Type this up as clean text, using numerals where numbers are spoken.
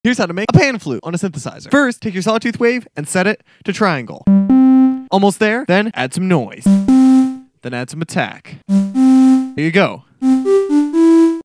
Here's how to make a pan flute on a synthesizer. First, take your sawtooth wave and set it to triangle. Almost there, then add some noise. Then add some attack. Here you go.